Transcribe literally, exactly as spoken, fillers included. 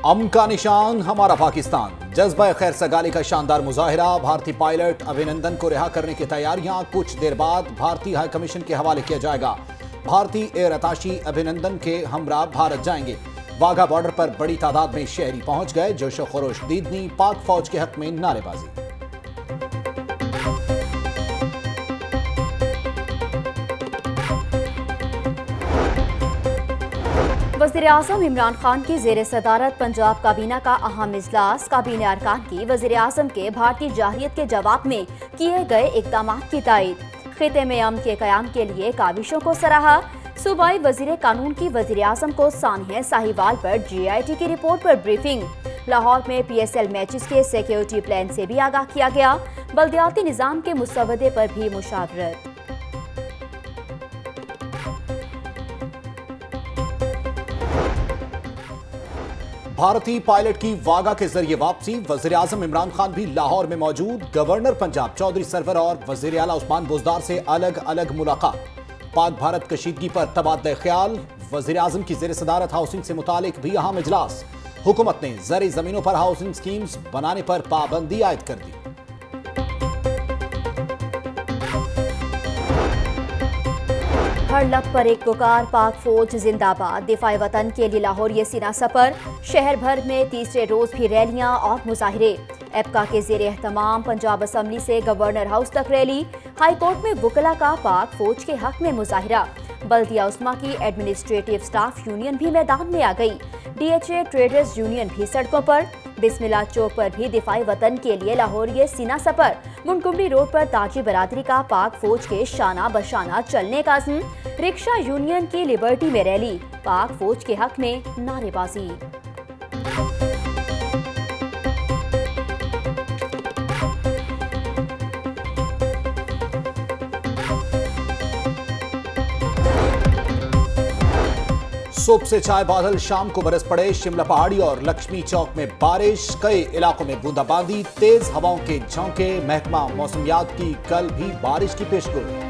अमन का निशान हमारा पाकिस्तान। जज्बा खैर सगाली का शानदार मुजाहिरा। भारतीय पायलट अभिनंदन को रिहा करने की तैयारियां कुछ देर बाद भारतीय हाई कमीशन के हवाले किया जाएगा। भारतीय एयर अताशी अभिनंदन के हमरा भारत जाएंगे। वाघा बॉर्डर पर बड़ी तादाद में शहरी पहुंच गए। जोशो खरोश दीदनी पाक फौज के हक में नारेबाजी। वज़ीर-ए-आज़म इमरान खान की ज़ेर सदारत पंजाब काबीना का अहम इजलास। काबीना अरकान की वज़ीर-ए-आज़म के भारतीय जाहिरियत के जवाब में किए गए इक़दाम की तायद। खिते में अमन के क़याम के लिए काविशों को सराहा। सूबाई वज़ीर कानून की वज़ीर-ए-आज़म को सानिया साहिवाल पर जी आई टी की रिपोर्ट पर ब्रीफिंग। लाहौर में पी एस एल मैचेस के सिक्योरिटी प्लान से भी आगाह किया गया। बल्दियाती निज़ाम के मुसवदे पर भी मुशावरत। भारतीय पायलट की वागा के जरिए वापसी। वज़ीर-ए-आज़म इमरान खान भी लाहौर में मौजूद। गवर्नर पंजाब चौधरी सरवर और वज़ीर आला उस्मान बुज़दार से अलग अलग मुलाकात। पाक भारत कशीदगी पर तबादला ख्याल। वज़ीर-ए-आज़म की ज़ेर सदारत हाउसिंग से मुतालिक भी अहम इजलास। हुकूमत ने ज़री जमीनों पर हाउसिंग स्कीम्स बनाने पर पाबंदी आयद कर दी। हर लब पर एक पुकार, पाक फौज जिंदाबाद। दिफाए वतन के लिए लाहौर ये सीना सफर। शहर भर में तीसरे रोज भी रैलियां और मुजाहिरे। एपका के जेर एहतमाम पंजाब असम्बली से गवर्नर हाउस तक रैली। हाई कोर्ट में वकला का पाक फौज के हक में मुजाहिरा। बल्दिया उस्मा की एडमिनिस्ट्रेटिव स्टाफ यूनियन भी मैदान में आ गई। D H A traders union भी सड़कों पर। बिस्मिल्लाह चौक पर भी दिफाई वतन के लिए लाहौर ये सीना सफर। मुनकुमरी रोड पर ताजी बरादरी का पाक फौज के शाना बशाना चलने का अज़्म। रिक्शा यूनियन की लिबर्टी में रैली। पाक फौज के हक में नारेबाजी। सुबह से छाए बादल, शाम को बरस पड़े। शिमला पहाड़ी और लक्ष्मी चौक में बारिश। कई इलाकों में बूंदाबांदी। तेज हवाओं के झोंके। महकमा मौसमियात की कल भी बारिश की पेशगोई।